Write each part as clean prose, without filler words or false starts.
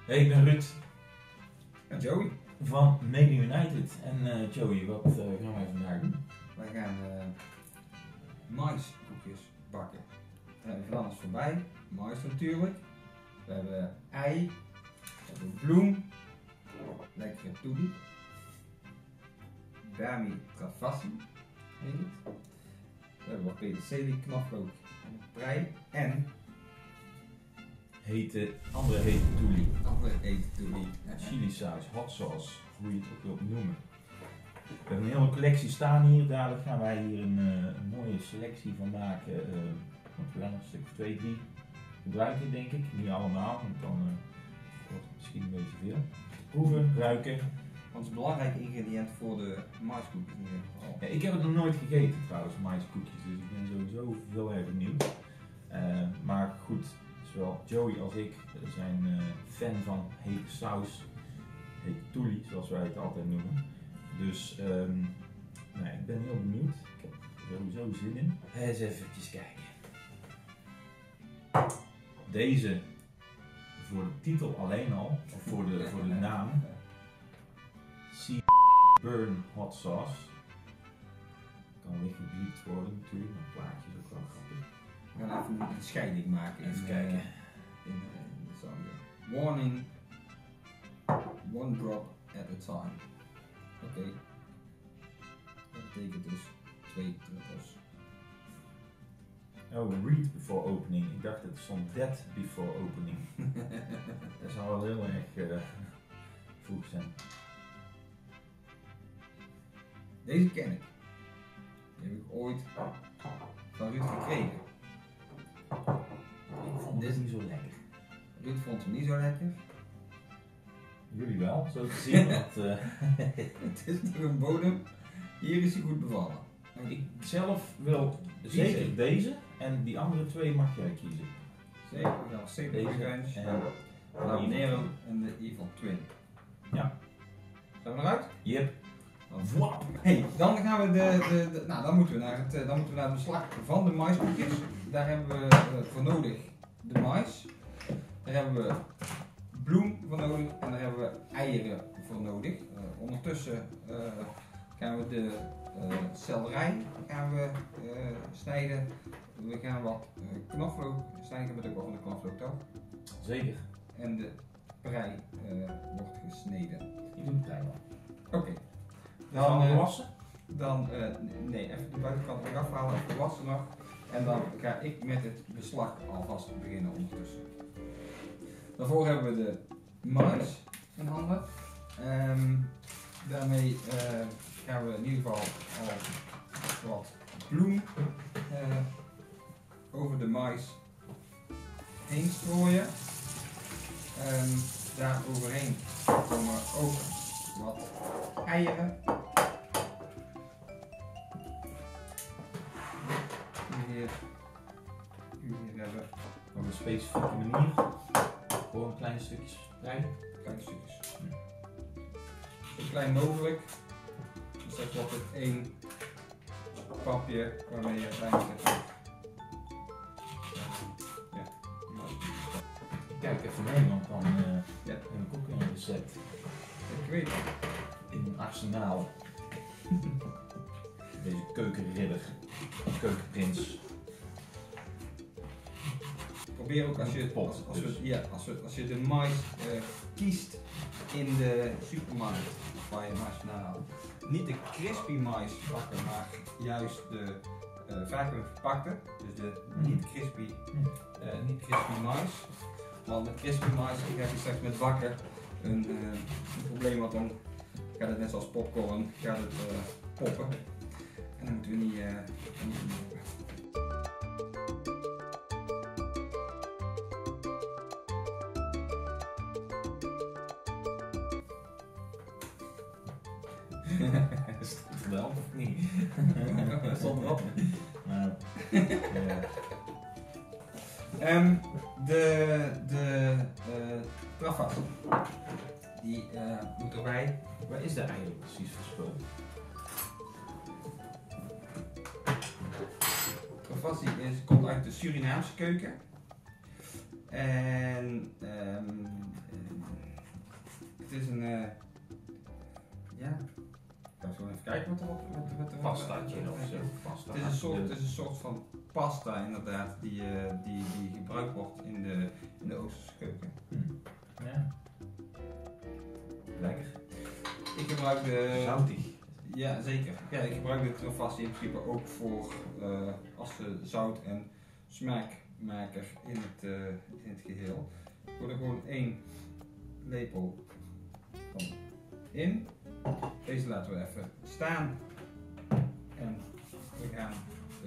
Hey, ik ben Ruud En Joey. van Made in United. En Joey, wat gaan wij vandaag doen? Wij gaan maiskoekjes bakken. We hebben van alles voorbij. Mais natuurlijk. We hebben ei. We hebben bloem. Lekkere toedi. Bami travassi heet het. We hebben wat peterselie, knoflook en prei. En Andere hete toelie. andere eten toedi. Chili saus, hot sauce, hoe je het ook wilt noemen. We hebben een hele collectie staan hier. Dadelijk gaan wij hier een mooie selectie van maken. Want we gaan er een stuk of 2, 3 gebruiken, denk ik. Niet allemaal, want dan wordt het misschien een beetje veel. Proeven, ruiken. Ons belangrijke ingrediënt voor de maiskoekjes in ieder geval. Ja, ik heb het nog nooit gegeten trouwens, maiskoekjes, dus ik ben sowieso heel erg benieuwd. Maar goed, zowel Joey als ik zijn fan van hete saus, hete toelie, zoals wij het altijd noemen. Dus nee, ik ben heel benieuwd. Ik heb er sowieso zin in. Eens eventjes kijken. Deze, voor de titel alleen al, of voor de naam, Sea Burn Hot Sauce. Kan licht gebliept worden natuurlijk, maar het plaatje is ook wel grappig. We gaan even een scheiding maken. Even kijken. In de saus. Warning. One drop at a time. Oké. Dat betekent dus 2 druppels. Oh, read before opening. Ik dacht het stond dead before opening. Dat zou wel heel erg vroeg zijn. Deze ken ik. Die heb ik ooit van Ruud gekregen. Ik vond dit niet zo lekker. Ruud vond hem niet zo lekker. Jullie wel, zo te zien. Dat, Het is nog een bodem. Hier is hij goed bevallen. ik zelf wil zeker deze en die andere 2 mag jij kiezen. Zeker, we gaan Sabre Deze Revenge, en Habanero en de Evil Twin. Ja. Zijn we eruit? Yep. Voilà. Hey, dan gaan we dan moeten we naar het beslag van de maiskoekjes. Daar hebben we voor nodig de mais. Daar hebben we bloem voor nodig en daar hebben we eieren voor nodig. Ondertussen gaan we de selderij snijden. We gaan wat knoflook snijden. Ik heb het ook wel van de knoflook toch? Zeker. En de prei wordt gesneden. Ik doe het prima. Oké. Dan wassen? Nee, even de buitenkant eraf halen, even wassen nog. En dan ga ik met het beslag alvast beginnen ondertussen. Daarvoor hebben we de mais in handen. Daarmee gaan we in ieder geval al wat bloem over de mais heen strooien. Daar overheen komen ook wat eieren. Hier hebben Op een specifieke manier. Gewoon kleine stukjes spreiden. kleine stukjes. Zo klein mogelijk. Dus dat wordt het 1 papje waarmee je uiteindelijk het Kijk even mee, want dan Ja. heb ik ook een recept ik weet het. in een arsenaal. Deze keukenridder, keukenprins. Probeer ook als je de mais kiest in de supermarkt waar je mais vandaan haalt. Niet de crispy mais pakken, maar juist de vacuüm verpakte. Dus de niet crispy mais. Want met crispy mais heb je straks met bakken een probleem, want dan gaat het net zoals popcorn poppen. En dan moeten we niet doen. Is het wel of niet? Dat stond erop. De travassi, die moet erbij. Waar is dat eigenlijk precies voor spul? Travassi komt uit de Surinaamse keuken. En is een, ja, ik ga gewoon even kijken wat er Pastaatje of zo. Pasta. Het is een soort van pasta inderdaad die gebruikt wordt in de Oosterse keuken. Ja. Lekker. Ik gebruik de... Zoutig. Ja, zeker. Ja, ik gebruik de Trofassi in principe ook voor als zout- en smaakmaker in het geheel. Ik gooi er gewoon 1 lepel van in. Deze laten we even staan. En we gaan de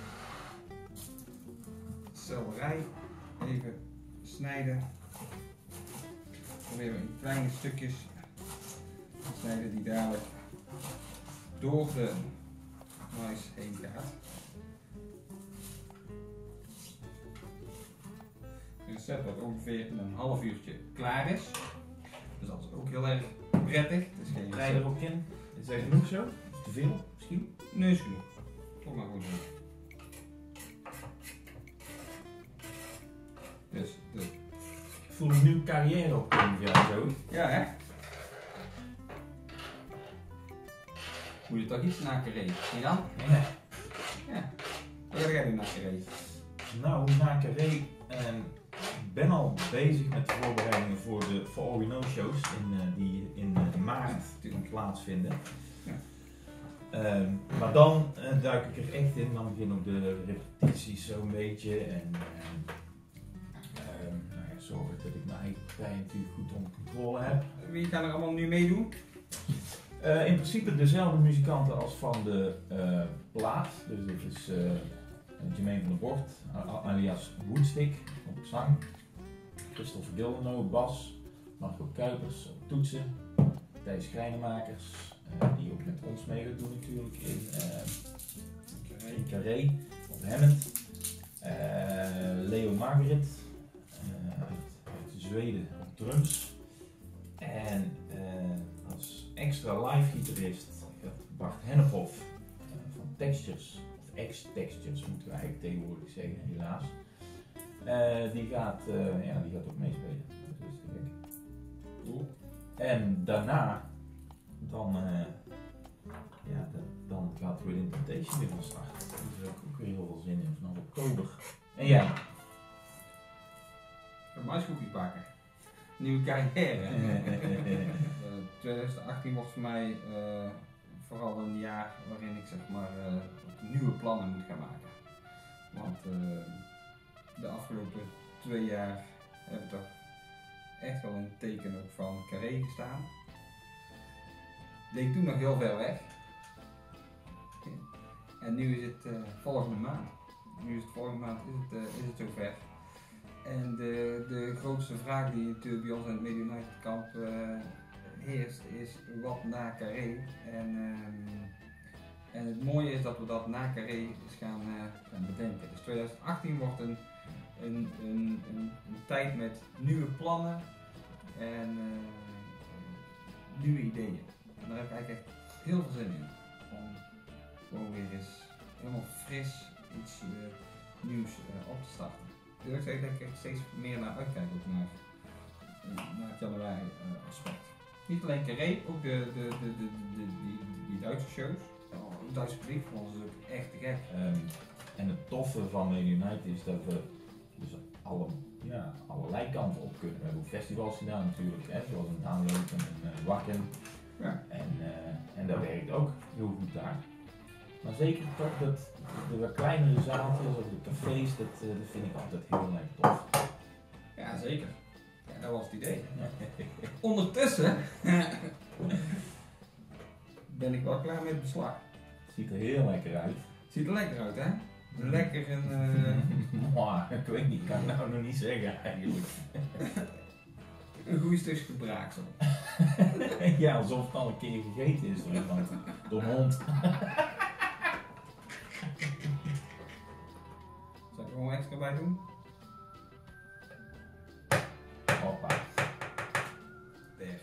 selderij even snijden. Proberen we in kleine stukjes te snijden die dadelijk door de mais heen gaat. Een recept dat ongeveer in een half uurtje klaar is. Dus dat is ook heel erg prettig. Het is geen Draai erop in. Is dat genoeg zo? Is te veel misschien? Nee, is genoeg. Kom maar goed doen. Dus, Ik voel een nieuwe carrière opkomen voor jou zo. ja hè? Moet je toch iets na carré? Zie dan? Ja. Ja. Wat ga jij doen na carré? Nou, na Carré, ik ben al bezig met de voorbereidingen voor de For All We Know shows die in maart plaatsvinden. Ja. Maar dan duik ik er echt in, dan beginnen ook de repetities zo'n beetje en nou ja, zorgen dat ik mijn eigen partij natuurlijk goed onder controle heb. Wie gaan er allemaal nu meedoen? In principe dezelfde muzikanten als van de plaat, dus dit is Jermaine van der Bort, alias Woodstick op zang, Christopher Gildenau bas, Marco Kuipers op toetsen, Thijs Krijnemakers, die ook met ons mee gaat doen natuurlijk in Carré op Hammond, Leo Margaret uit Zweden op drums en als extra live gitarist gaat Bart Hennephoff van Textures. X-Textures moeten we eigenlijk tegenwoordig zeggen, helaas. Die gaat ook meespelen. Dat is te gek. Cool. En daarna, dan gaat Within Temptation weer van start. Daar heb ik ook weer heel veel zin in vanaf oktober. En jij? Een maïskoekjes bakken. Nieuwe carrière. 2018 wordt voor mij vooral een jaar waarin ik zeg maar nieuwe plannen moet gaan maken. Want de afgelopen 2 jaar heb ik toch echt wel in het teken ook van Carré gestaan. Leek toen nog heel ver weg. En nu is het volgende maand. Is het zover. En de grootste vraag die natuurlijk bij ons in het Media United kamp heerst is wat na Carré. En het mooie is dat we dat na Carré eens gaan bedenken. Dus 2018 wordt een tijd met nieuwe plannen en nieuwe ideeën. En daar heb ik eigenlijk echt heel veel zin in. Om gewoon weer eens helemaal fris iets nieuws op te starten. Dus ik zeg dat ik er steeds meer naar uitkijk, ook naar het januari aspect. Niet alleen Carré, ook die Duitse shows. Het Duitse publiek voor ons is ook echt te gek. En het toffe van Media United is dat we dus allerlei kanten op kunnen. We hebben ook festivals gedaan natuurlijk, zoals een Download en een Wacken. Ja. En dat werkt ook heel goed daar. Maar zeker toch dat de wat kleinere zaaltjes of de cafés, dat vind ik altijd heel erg tof. Ja, zeker. Ja, dat was het idee. Ondertussen ben ik wel klaar met het beslag. Het ziet er heel lekker uit. Ziet er lekker uit, hè? Lekker en... Ik weet niet, kan ik nou nog niet zeggen eigenlijk. een goed stukje braaksel. Ja, alsof het al een keer gegeten is door iemand. Door een hond. Zal ik er gewoon extra bij doen? Hoppa. Daar.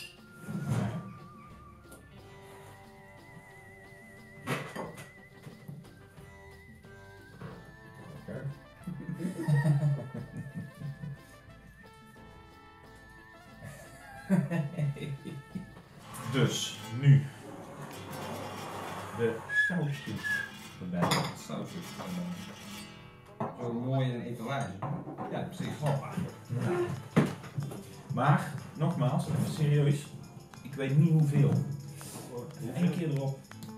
Oké. Dus, nu. De sausjes erbij. Sausjes. Zo mooi in een etalage. Ja, precies. Hoppa. Ja. Maar, nogmaals, even serieus. Ik weet niet hoeveel. Eén keer erop.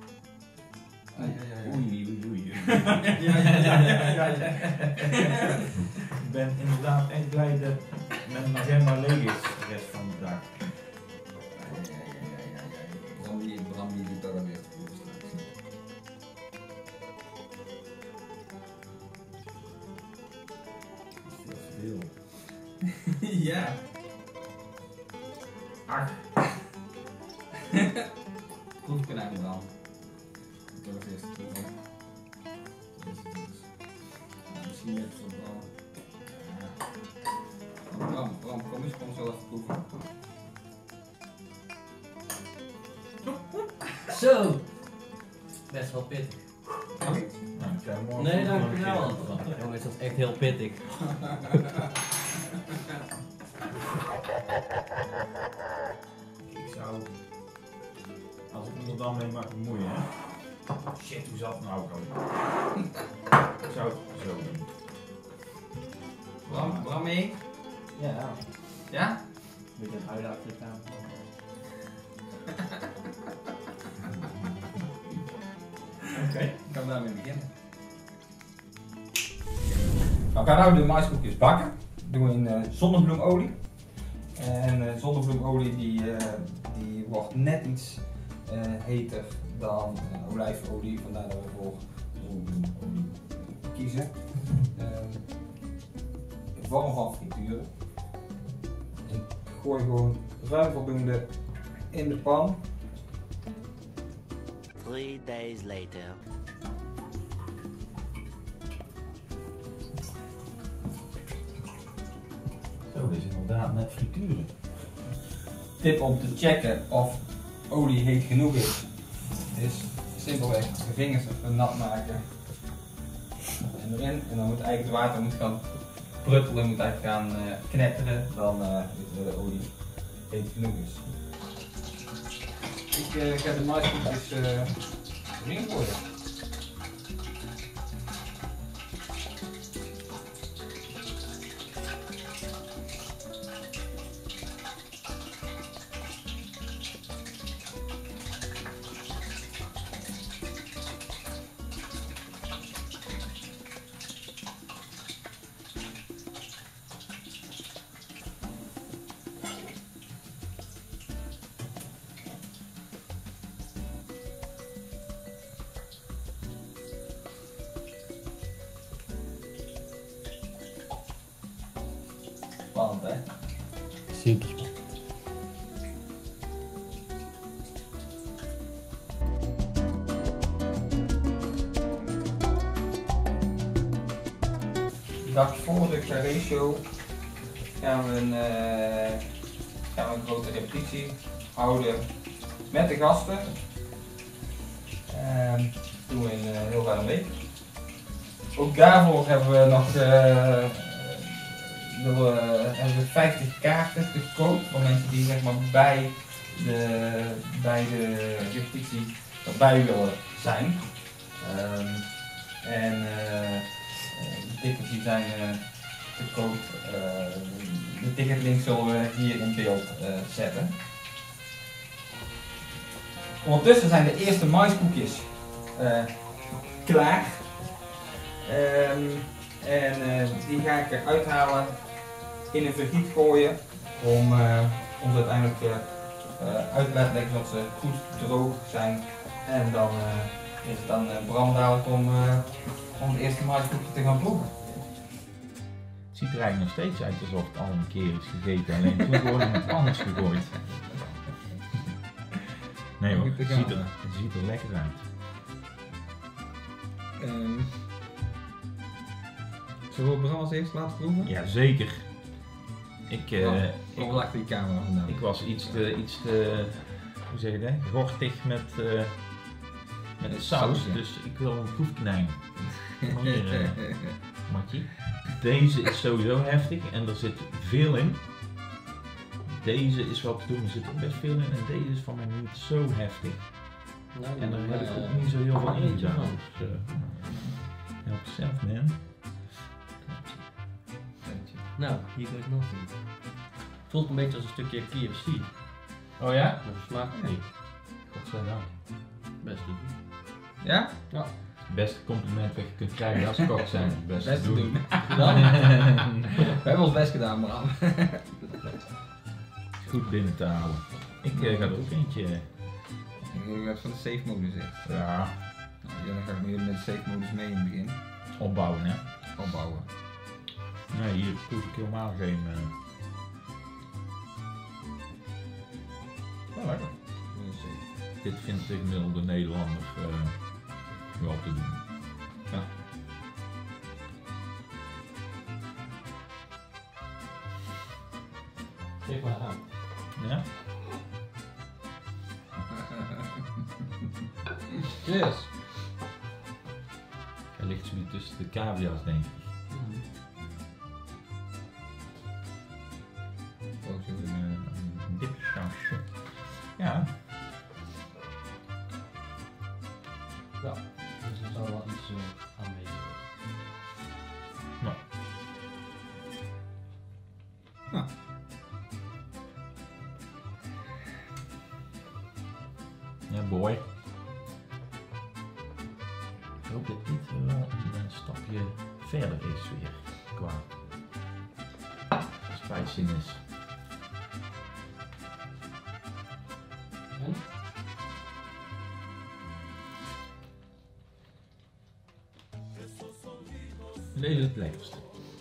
Oei. Ja. Ik ben inderdaad echt blij dat mijn agenda leeg is de rest van de dag. Bram die doet daar dan weer voor straks. Dat is veel. Ja. Ach. Proefkonijn Bram. Ik heb het eerst proeven. Misschien net voor Bram. Bram, kom eens, kom zo even proeven. Zo! Best wel pittig. Nou, ik ga morgen Nee, nog dank een u keer wel. proeven. Jongens, dat is echt heel pittig. Ik zou, als ik me er dan mee mag bemoeien, hè. Shit, hoe zat het nou ook al? Ik zou het zo doen. Bram mee? Ja, Ja? met een huilen achter de tafel. Oké. Ik kan daarmee beginnen. We gaan nu de maiskoekjes bakken. Dat doen we in zonnebloemolie. En zonnebloemolie die wordt net iets heter dan olijfolie, vandaar dat we voor zonnebloemolie kiezen. In vorm van frituren. Ik gooi gewoon ruim voldoende in de pan. 3 days later. Zo, dit is inderdaad net frituren. Tip om te checken of olie heet genoeg is simpelweg de vingers even nat maken en erin. En dan moet eigenlijk het water gaan pruttelen, moet eigenlijk gaan knetteren, dan is de olie heet genoeg is. Ik ga de maiskoekjes erin gooien. Spannend, hè? Super. De dag voor de Carré Show gaan we een grote repetitie houden met de gasten. Dat doen we in heel ruim een week. Ook daarvoor hebben we nog hebben we 50 kaarten gekoopt voor mensen die zeg maar bij de repetitie erbij willen zijn. De tickets die zijn te koop. De ticketlink zullen we hier in beeld zetten. Ondertussen zijn de eerste maiskoekjes klaar. Die ga ik eruit halen, in een vergiet gooien om ze uiteindelijk uit te laten leggen zodat ze goed droog zijn. En dan is het dan Bram dadelijk om de eerste maiskoekje te gaan proeven. Het ziet er eigenlijk nog steeds uit alsof het al een keer is gegeten, alleen toen gewoon in het anders gegooid. Nee hoor, het ziet er lekker uit. Zullen we Bram als eerste laten proeven? Ja, zeker. Ik lag die camera vandaan. Ik was iets te, hoe zeg je dat, gortig met de saus, ja. dus ik wil een proefkonijn. Hier, Matje. Deze is sowieso heftig en er zit veel in. Deze is wel te doen, er zit ook best veel in en deze is van mij niet zo heftig. Nou, En daar heb ik ook niet zo heel veel in gedaan. Dus help yourself, man. Nou, hier goes nothing. Voelt een beetje als een stukje KFC, Oh ja? maar dat smaakt het niet. Godzijdank. Best doen. Ja? Het beste compliment wat je kunt krijgen als kok zijn. Het beste Best te doen. doen. Dan? We hebben ons best gedaan, Bram. Goed binnen te halen. Ik ga er ook eentje. Ik heb van de safe modus in. Ja, Nou, dan ga ik nu met de safe modus mee in het begin. opbouwen hè. Opbouwen. Nee, hier proef ik helemaal geen... Wel lekker. Dit vindt de gemiddelde Nederlander wel te doen. Ja. Geef maar aan. Ja? Yes. Hij ligt zoiets tussen de cavia's denk ik. Ook zo. Een dipsausje. Ja, Ja, dus er zou wel iets aanwezig nou. Ja, boy. Ik hoop dat dit wel een stapje verder is weer qua spiciness. En? Deze is het lekkerste.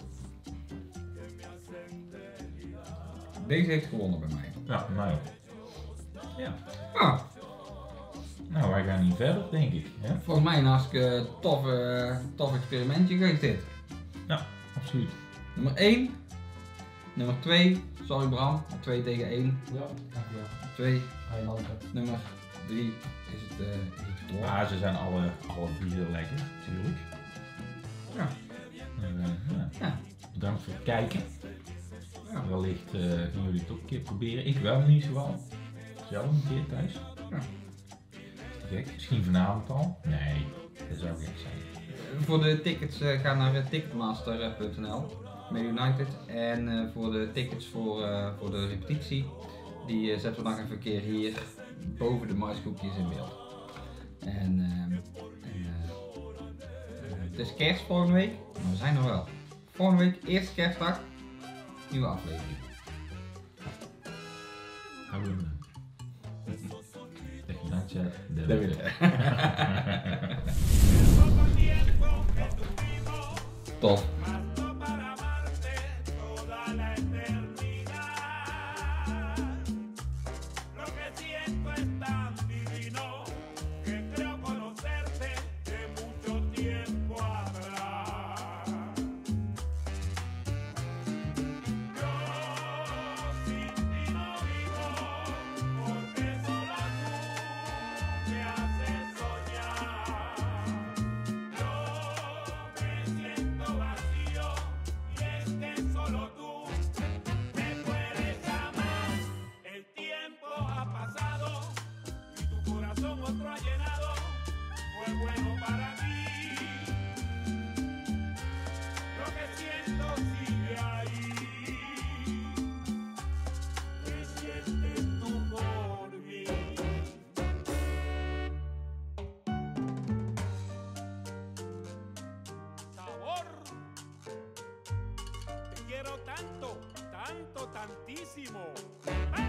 Deze heeft gewonnen bij mij. Ja, mij ook. Ja. Ah, Nou, wij gaan niet verder, denk ik. Hè? volgens mij een hartstikke tof experimentje geweest dit. Absoluut. Nummer 1. Nummer 2. Sorry Bram, 2 tegen 1. Ja, ja. 2. Eilanten. Nummer 3 is het gewonnen. Ja, ze zijn alle drie heel lekker, natuurlijk. Ja. Ja. Ja. Bedankt voor het kijken. Ja. Wellicht gaan jullie het ook een keer proberen. Ik wel niet zoal. Zelf een keer thuis. Ja. Is te gek? Misschien vanavond al? Nee, dat zou gek zijn. Voor de tickets ga naar ticketmaster.nl met United. En voor de tickets voor de repetitie, die zetten we nog even een keer hier boven de maiskoekjes in beeld. Het is kerst volgende week, maar we zijn er wel. Volgende week, eerste kerstdag, nieuwe aflevering. Houden we hem. Tegen dankzij de Dat wil Tof. Lo que siento es tan divino que creo conocerte de mucho tiempo atrás. Yo sin ti no vivo, porque solo tú me haces soñar. Yo me siento vacío y es que solo tú me puedes amar. El tiempo ha pasado y tu corazón otro ha llenado. Fue bueno para mí. Lo que siento sigue ahí. ¿Qué sientes tú por mí? Sabor. Te quiero tanto, tanto, tantísimo. ¡Ah!